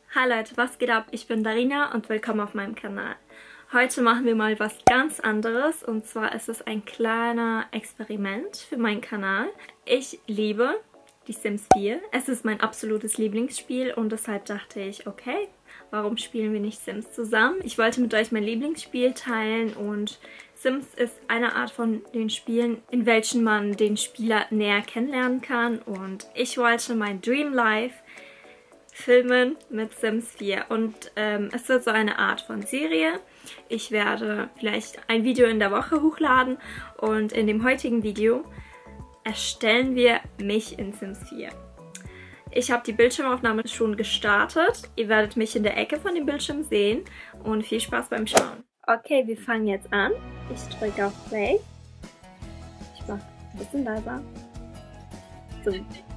Hi Leute, was geht ab? Ich bin Darina und willkommen auf meinem Kanal. Heute machen wir mal was ganz anderes und zwar ist es ein kleiner Experiment für meinen Kanal. Ich liebe die Sims 4. Es ist mein absolutes Lieblingsspiel und deshalb dachte ich, okay, warum spielen wir nicht Sims zusammen? Ich wollte mit euch mein Lieblingsspiel teilen und Sims ist eine Art von den Spielen, in welchen man den Spieler näher kennenlernen kann und ich wollte mein Dream Life filmen mit Sims 4 und es wird so eine Art von Serie. Ich werde vielleicht ein Video in der Woche hochladen und in dem heutigen Video erstellen wir mich in Sims 4. Ich habe die Bildschirmaufnahme schon gestartet. Ihr werdet mich in der Ecke von dem Bildschirm sehen und viel Spaß beim Schauen. Okay, wir fangen jetzt an. Ich drücke auf Play. Ich mache ein bisschen leiser. So.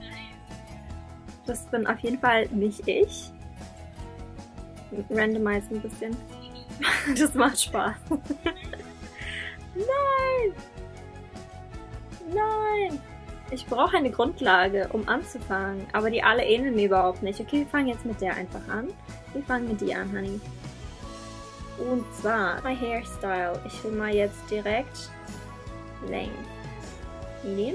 Das bin auf jeden Fall nicht ich. Randomize ein bisschen. Das macht Spaß. Nein! Nein! Ich brauche eine Grundlage, um anzufangen. Aber die alle ähneln mir überhaupt nicht. Okay, wir fangen jetzt mit der einfach an. Wir fangen mit dir an, Honey. Und zwar my Hairstyle. Ich will mal jetzt direkt Length nehmen.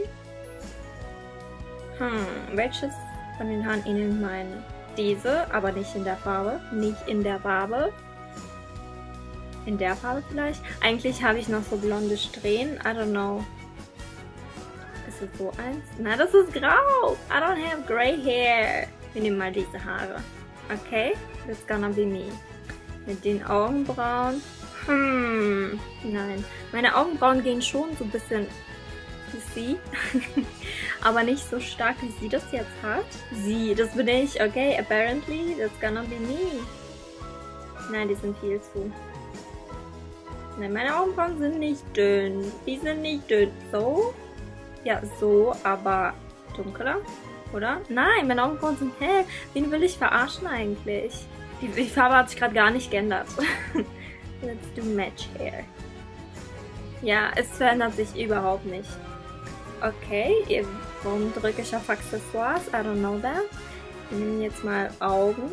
Welches von den Haaren ähneln meine? Diese, aber nicht in der Farbe. Nicht in der Farbe. In der Farbe vielleicht. Eigentlich habe ich noch so blonde Strähnen. I don't know. Ist es so eins? Nein, das ist grau. I don't have gray hair. Wir nehmen mal diese Haare. Okay, that's gonna be me. Mit den Augenbrauen. Nein. Meine Augenbrauen gehen schon so ein bisschen wie sie. Aber nicht so stark, wie sie das jetzt hat. Sie, das bin ich. Okay, apparently, that's gonna be me. Nein, die sind viel zu. Nein, meine Augenbrauen sind nicht dünn. Die sind nicht dünn. So? Ja, so, aber dunkler, oder? Nein, meine Augenbrauen sind hell. Wen will ich verarschen eigentlich? Die Farbe hat sich gerade gar nicht geändert. Let's do match hair. Ja, es verändert sich überhaupt nicht. Okay, warum drücke ich auf Accessoires? I don't know that. Wir nehmen jetzt mal Augen.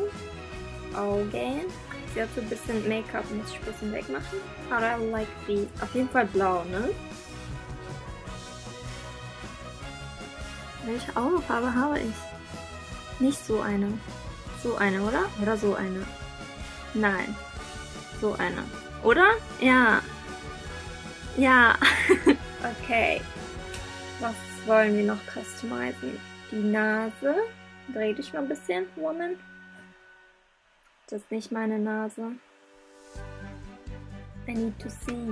Sie hat so ein bisschen Make-up, muss ich ein bisschen wegmachen. But I like these. Auf jeden Fall blau, ne? Welche Augenfarbe habe ich? Nicht so eine. So eine, oder? Oder so eine? Nein. So eine. Oder? Ja. Ja. Okay. Was wollen wir noch customizen? Die Nase. Dreh dich mal ein bisschen, Woman. Das ist nicht meine Nase. I need to see.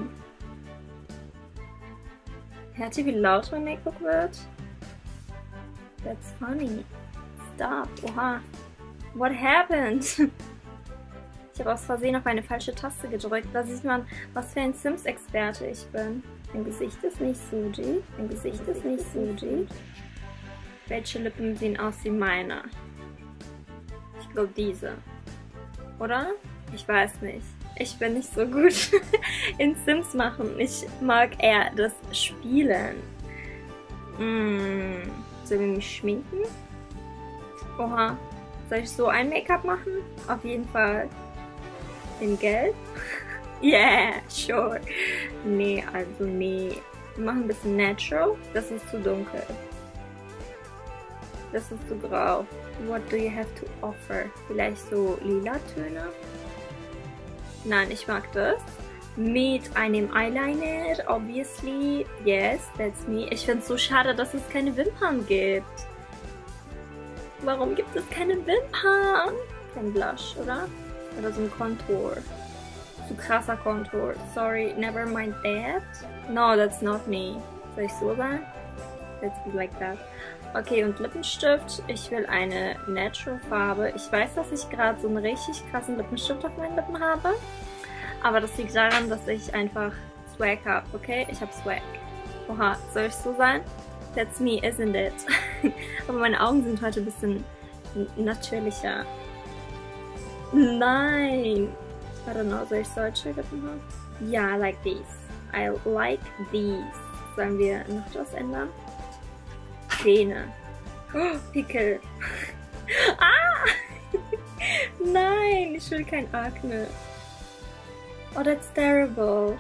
Hört ihr, wie laut mein MacBook wird? That's funny. Stop. Oha. What happened? Ich habe aus Versehen auf eine falsche Taste gedrückt. Da sieht man, was für ein Sims-Experte ich bin. Mein Gesicht ist nicht Suji. Mein Gesicht ist nicht Suji. Welche Lippen sehen aus wie meine? Ich glaube diese. Oder? Ich weiß nicht. Ich bin nicht so gut in Sims machen. Ich mag eher das Spielen. Sollen wir mich schminken? Oha. Soll ich so ein Make-up machen? Auf jeden Fall in Gelb. Yeah, sure. Nee, also nee. Wir machen ein bisschen natural. Das ist zu dunkel. Das ist zu grau. What do you have to offer? Vielleicht so lila Töne? Nein, ich mag das. Mit einem Eyeliner, obviously. Yes, that's me. Ich finde es so schade, dass es keine Wimpern gibt. Warum gibt es keine Wimpern? Kein Blush, oder? Oder so ein Kontur. Zu krasser Kontur. Sorry, never mind that. No, that's not me. Soll ich so sein? Let's be like that. Okay, und Lippenstift. Ich will eine Natural Farbe. Ich weiß, dass ich gerade so einen richtig krassen Lippenstift auf meinen Lippen habe. Aber das liegt daran, dass ich einfach Swag habe, okay? Ich habe Swag. Oha, soll ich so sein? That's me, isn't it? Aber meine Augen sind heute ein bisschen natürlicher. Nein! I don't know, soll ich solche Lippen haben? Ja, like these. I like these. Sollen wir noch was ändern? Zähne. Oh, Pickel. Ah! Nein, ich will kein Akne. Oh, that's terrible.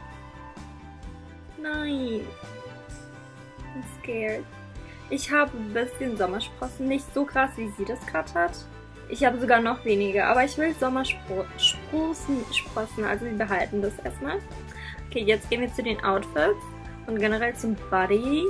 Nein. I'm scared. Ich habe ein bisschen Sommersprossen. Nicht so krass, wie sie das gerade hat. Ich habe sogar noch weniger. Aber ich will Sommersprossen. Also wir behalten das erstmal. Okay, jetzt gehen wir zu den Outfits. Und generell zum Body.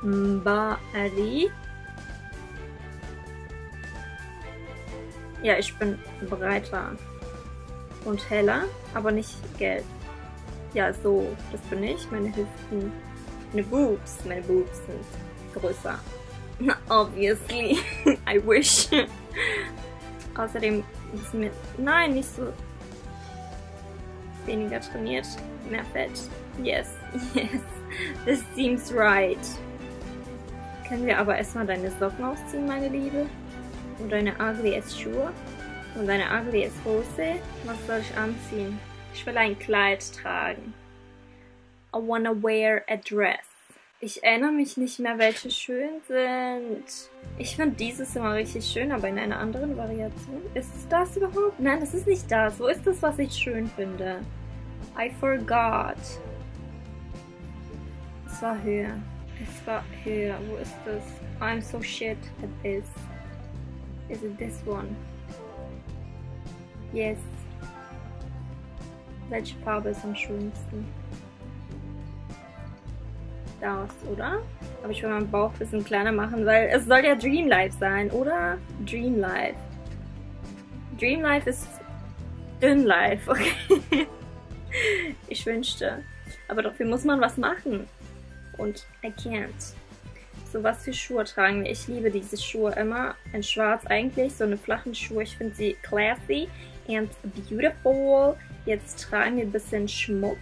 Ja, ich bin breiter und heller, aber nicht gelb. Ja, so, das bin ich. Meine Hüften, meine Boobs sind größer. Obviously, I wish. Außerdem ist mir, nein, nicht so weniger trainiert, mehr Fett. Yes, yes, this seems right. Können wir aber erstmal deine Socken ausziehen, meine Liebe? Und deine ugly Schuhe? Und deine ugly Hose? Was soll ich anziehen? Ich will ein Kleid tragen. I wanna wear a dress. Ich erinnere mich nicht mehr, welche schön sind. Ich finde dieses immer richtig schön, aber in einer anderen Variation. Ist es das überhaupt? Nein, das ist nicht das. Wo ist das, was ich schön finde? I forgot. Es war höher. Es war höher. Wo ist das? I'm so shit at this. Is it this one? Yes. Welche Farbe ist am schönsten? Das, oder? Aber ich will meinen Bauch ein bisschen kleiner machen, weil es soll ja Dream Life sein, oder? Dream Life. Dream Life ist Dünn Life, okay? Ich wünschte. Aber dafür muss man was machen. Und I can't. So, was für Schuhe tragen wir? Ich liebe diese Schuhe immer. In schwarz eigentlich, so eine flachen Schuhe. Ich finde sie classy and beautiful. Jetzt tragen wir ein bisschen Schmuck.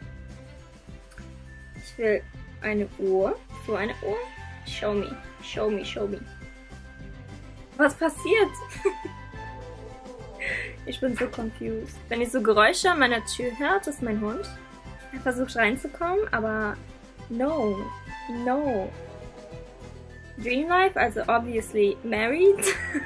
Ich will eine Uhr. So eine Uhr. Show me. Show me, show me. Was passiert? Ich bin so confused. Wenn ihr so Geräusche an meiner Tür hört, ist mein Hund. Er versucht reinzukommen, aber no. No. Dream Life, also obviously married.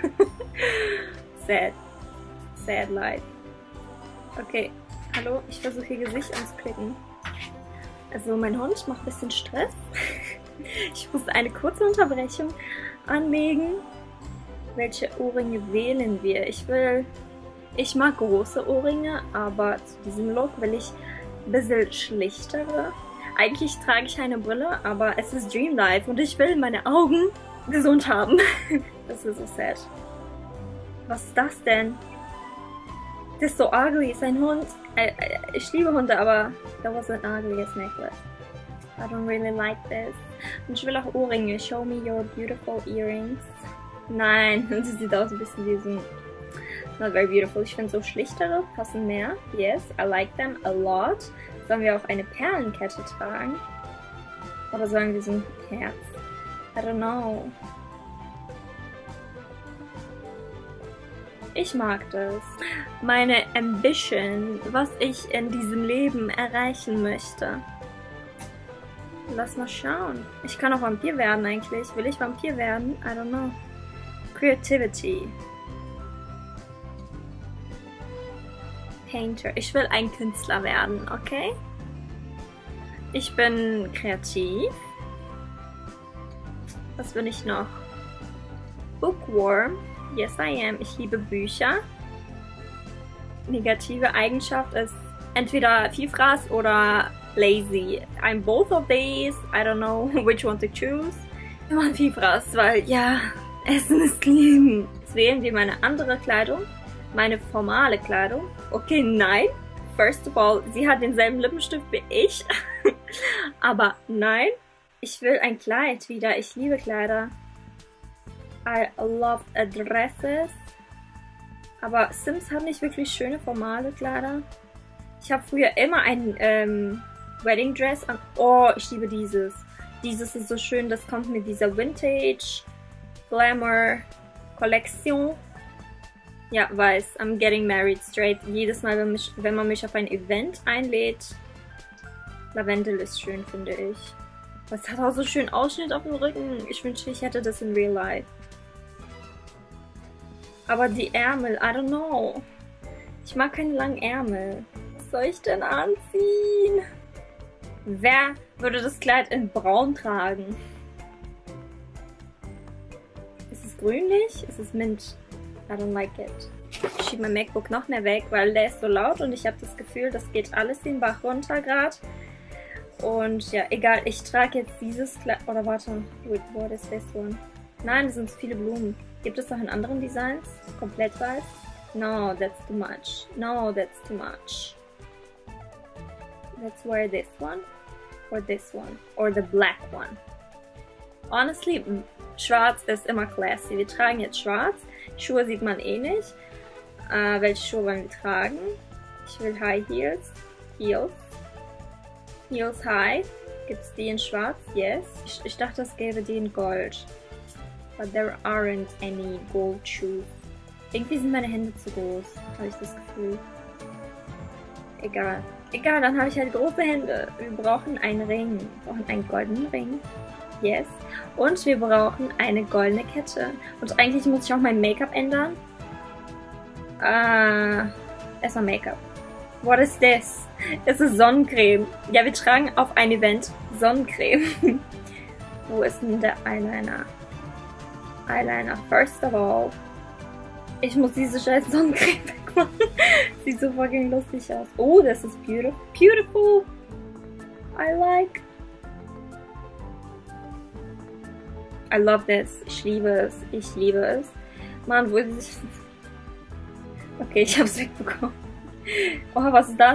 Sad. Sad life. Okay, hallo, ich versuche ihr Gesicht anzuklicken. Also mein Hund macht ein bisschen Stress. Ich muss eine kurze Unterbrechung anlegen. Welche Ohrringe wählen wir? Ich mag große Ohrringe, aber zu diesem Look will ich ein bisschen schlichtere. Eigentlich trage ich eine Brille, aber es ist Dream Life und ich will meine Augen gesund haben. Das ist so sad. Was ist das denn? Das ist so ugly, ist ein Hund. Ich liebe Hunde, aber that was an ugly necklace. I don't really like this. Und ich will auch Ohrringe. Show me your beautiful earrings. Nein, sie sieht aus ein bisschen wie so ein... Not very beautiful. Ich finde so schlichtere passen mehr. Yes, I like them a lot. Sollen wir auch eine Perlenkette tragen? Oder sollen wir so ein Herz? I don't know. Ich mag das. Meine Ambition, was ich in diesem Leben erreichen möchte. Lass mal schauen. Ich kann auch Vampir werden eigentlich. Will ich Vampir werden? I don't know. Creativity. Painter. Ich will ein Künstler werden, okay? Ich bin kreativ. Was bin ich noch? Bookworm. Yes, I am. Ich liebe Bücher. Negative Eigenschaft ist entweder Vielfraß oder lazy. I'm both of these. I don't know which one to choose. Immer Vielfraß, weil ja, Essen ist Leben. Jetzt wählen wir meine andere Kleidung. Meine formale Kleidung. Okay, nein. First of all, sie hat denselben Lippenstift wie ich. Aber nein. Ich will ein Kleid wieder. Ich liebe Kleider. I love dresses. Aber Sims hat nicht wirklich schöne formale Kleider. Ich habe früher immer ein Wedding Dress an. Oh, ich liebe dieses. Dieses ist so schön. Das kommt mit dieser Vintage Glamour Kollektion. Ja, weiß. I'm getting married straight. Jedes Mal, wenn man mich auf ein Event einlädt. Lavendel ist schön, finde ich. Es hat auch so schön Ausschnitt auf dem Rücken. Ich wünschte, ich hätte das in real life. Aber die Ärmel, I don't know. Ich mag keine langen Ärmel. Was soll ich denn anziehen? Wer würde das Kleid in braun tragen? Ist es grünlich? Ist es mint? I don't like it. Ich schiebe mein MacBook noch mehr weg, weil der ist so laut und ich habe das Gefühl, das geht alles den Bach runter gerade. Und ja, egal, ich trage jetzt dieses Kleid. Oder warte, what is this one? Nein, das sind zu viele Blumen. Gibt es noch in anderen Designs? Komplett weiß? No, that's too much. No, that's too much. Let's wear this one. Or this one. Or the black one. Honestly, schwarz ist immer classy. Wir tragen jetzt schwarz. Schuhe sieht man eh nicht. Welche Schuhe wollen wir tragen? Ich will High Heels. Heels High. Gibt es die in schwarz? Yes. Ich dachte, es gäbe die in Gold. But there aren't any gold shoes. Irgendwie sind meine Hände zu groß. Habe ich das Gefühl. Egal. Egal, dann habe ich halt große Hände. Wir brauchen einen Ring. Wir brauchen einen goldenen Ring. Yes. Und wir brauchen eine goldene Kette. Und eigentlich muss ich auch mein Make-up ändern. Erstmal Make-up. What is this? Es ist Sonnencreme. Ja, wir tragen auf ein Event Sonnencreme. Wo ist denn der Eyeliner? Eyeliner, first of all. Ich muss diese scheiß Sonnencreme wegmachen. Sieht so fucking lustig aus. Oh, das ist beautiful. Beautiful. I like. I love this. Ich liebe es. Ich liebe es. Mann, wo ist es? Okay, ich hab's wegbekommen. Oha, was ist das?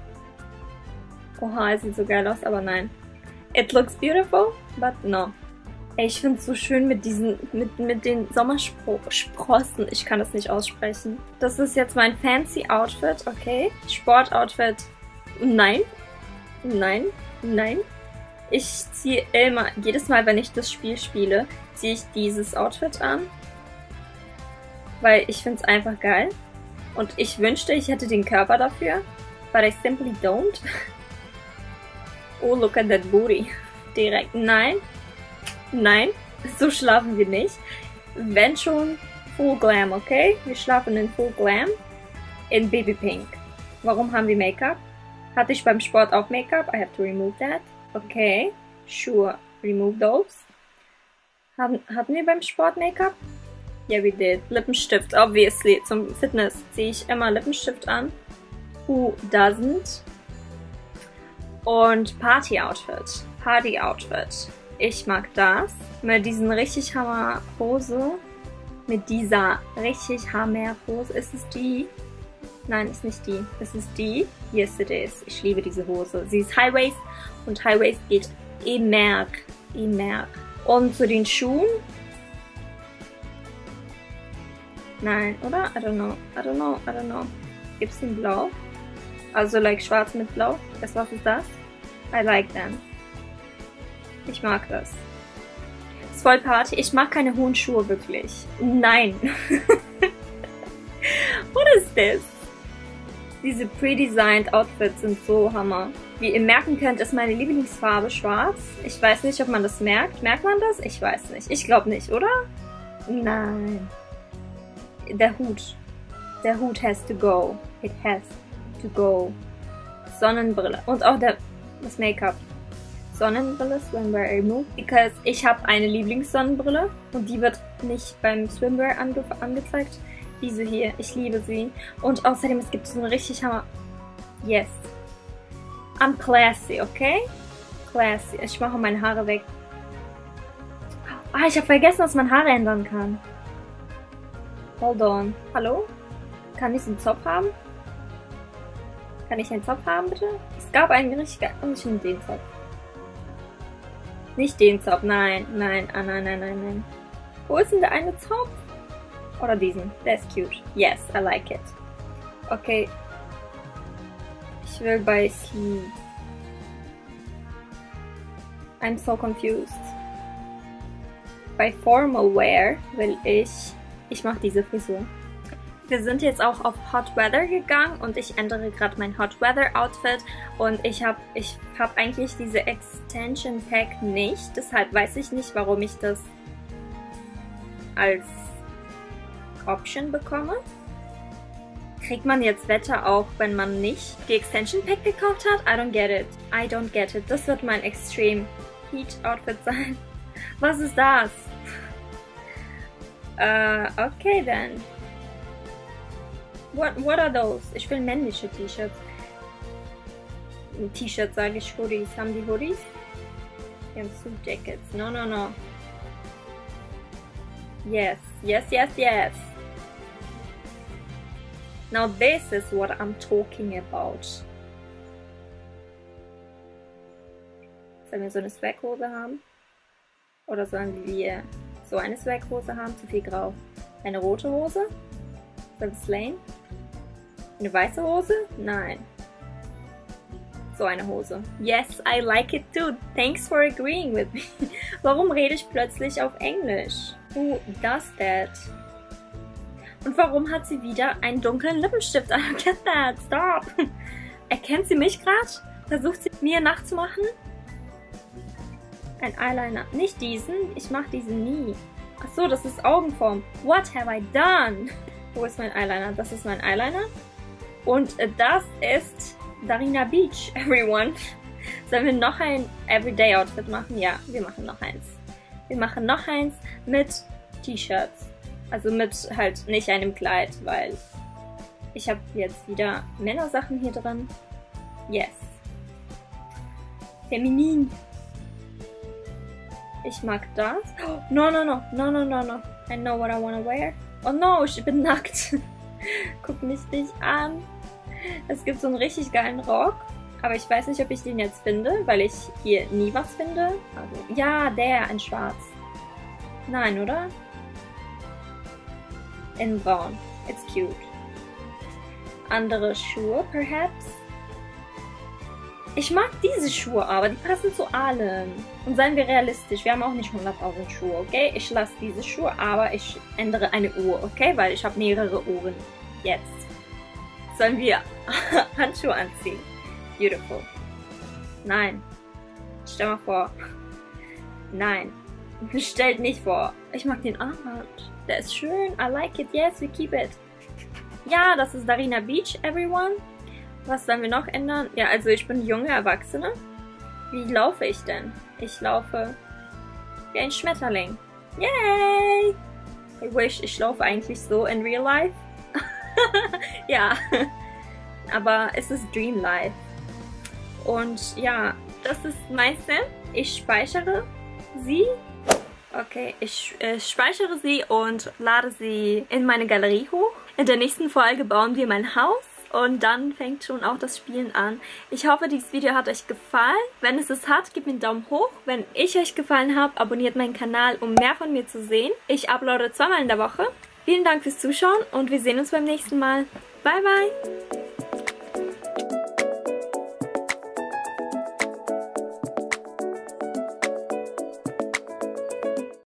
Oha, es sieht so geil aus, aber nein. It looks beautiful, but no. Ey, ich find's so schön mit diesen, mit den Sommersprossen. Ich kann das nicht aussprechen. Das ist jetzt mein fancy Outfit, okay? Sportoutfit. Nein. Nein. Nein. Ich ziehe immer, jedes Mal, wenn ich das Spiel spiele, ziehe ich dieses Outfit an. Weil ich find's einfach geil. Und ich wünschte, ich hätte den Körper dafür. But I simply don't. Oh, look at that booty. Direkt. Nein. Nein. So schlafen wir nicht. Wenn schon, Full Glam, okay? Wir schlafen in Full Glam. In Baby Pink. Warum haben wir Make-up? Hatte ich beim Sport auch Make-up? I have to remove that. Okay. Sure. Remove those. Hatten wir beim Sport Make-up? Yeah, we did. Lippenstift, obviously. Zum Fitness ziehe ich immer Lippenstift an. Who doesn't? Und Party-Outfit. Party-Outfit. Ich mag das. Mit diesen richtig Hammer Hose. Mit dieser richtig Hammer Hose. Ist es die? Nein, ist nicht die. Ist es die? Yes, it is. Ich liebe diese Hose. Sie ist High-Waist und High-Waist geht immer. Immer. Und zu den Schuhen. Nein, oder? I don't know. I don't know. I don't know. Gibt's den blau? Also like schwarz mit blau. Was ist das? I like them. Ich mag das. Ist voll Party. Ich mag keine hohen Schuhe, wirklich. Nein. What is this? Diese pre-designed Outfits sind so Hammer. Wie ihr merken könnt, ist meine Lieblingsfarbe schwarz. Ich weiß nicht, ob man das merkt. Merkt man das? Ich weiß nicht. Ich glaube nicht, oder? Nein. Der Hut. Der Hut has to go. It has to go. Sonnenbrille. Und auch das Make-up. Sonnenbrille, Swimwear removed. Because ich habe eine Lieblingssonnenbrille. Und die wird nicht beim Swimwear angezeigt. Diese hier. Ich liebe sie. Und außerdem, es gibt so eine richtig Hammer... Yes. I'm classy, okay? Classy. Ich mache meine Haare weg. Ah, ich habe vergessen, dass man Haare ändern kann. Hold on. Hallo? Kann ich einen Zopf haben? Kann ich einen Zopf haben, bitte? Es gab einen richtig geil... Oh, ich nehme den Zopf. Nicht den Zopf, nein. Nein, ah, nein, nein, nein, nein. Wo ist denn der eine Zopf? Oder diesen. Der ist cute. Yes, I like it. Okay. Ich will bei Sleeve. I'm so confused. Bei Formal Wear will ich... Ich mache diese Frisur. Wir sind jetzt auch auf Hot Weather gegangen und ich ändere gerade mein Hot Weather Outfit und ich hab eigentlich diese Extension Pack nicht, deshalb weiß ich nicht, warum ich das als Option bekomme. Kriegt man jetzt Wetter auch, wenn man nicht die Extension Pack gekauft hat? I don't get it. I don't get it. Das wird mein Extreme Heat Outfit sein. Was ist das? Okay dann. What are those? Ich will männliche T-Shirts. T-Shirts sage ich, Hoodies. Haben die Hoodies? Die haben Suit Jackets. No, no, no. Yes, yes, yes, yes. Now this is what I'm talking about. Sollen wir so eine Swaghose haben? Oder sollen wir so eine Swaghose haben? Zu viel grau. Eine rote Hose? Sollen wir slayen? Eine weiße Hose? Nein. So eine Hose. Yes, I like it too. Thanks for agreeing with me. Warum rede ich plötzlich auf Englisch? Who does that? Und warum hat sie wieder einen dunklen Lippenstift? I don't get that. Stop. Erkennt sie mich gerade? Versucht sie mir nachzumachen? Ein Eyeliner. Nicht diesen. Ich mache diesen nie. Ach so, das ist Augenform. What have I done? Wo ist mein Eyeliner? Das ist mein Eyeliner. Und das ist Darina Beach, everyone. Sollen wir noch ein Everyday Outfit machen? Ja, wir machen noch eins. Wir machen noch eins mit T-Shirts. Also mit halt nicht einem Kleid, weil ich habe jetzt wieder Männersachen hier drin. Yes. Feminin. Ich mag das. Oh, no, no, no, no, no, no, no. I know what I wanna wear. Oh no, ich bin nackt. Guck mich nicht an. Es gibt so einen richtig geilen Rock, aber ich weiß nicht, ob ich den jetzt finde, weil ich hier nie was finde. Also, ja, der in schwarz. Nein, oder? In braun. It's cute. Andere Schuhe, perhaps? Ich mag diese Schuhe aber, die passen zu allem. Und seien wir realistisch, wir haben auch nicht 100.000 Schuhe, okay? Ich lasse diese Schuhe, aber ich ändere eine Uhr, okay? Weil ich habe mehrere Uhren. Jetzt. Sollen wir Handschuhe anziehen? Beautiful. Nein. Stell mal vor. Nein. Stellt nicht vor. Ich mag den Armband. Der ist schön. I like it. Yes, we keep it. Ja, das ist Darina Beach, everyone. Was sollen wir noch ändern? Ja, also ich bin junge Erwachsene. Wie laufe ich denn? Ich laufe wie ein Schmetterling. Yay! I wish, ich laufe eigentlich so in real life. Ja, aber es ist Dream Life. Und ja, das ist mein Sim. Ich speichere sie. Okay, ich speichere sie und lade sie in meine Galerie hoch. In der nächsten Folge bauen wir mein Haus. Und dann fängt schon auch das Spielen an. Ich hoffe, dieses Video hat euch gefallen. Wenn es hat, gebt mir einen Daumen hoch. Wenn ich euch gefallen habe, abonniert meinen Kanal, um mehr von mir zu sehen. Ich uploade 2-mal in der Woche. Vielen Dank fürs Zuschauen und wir sehen uns beim nächsten Mal. Bye, bye!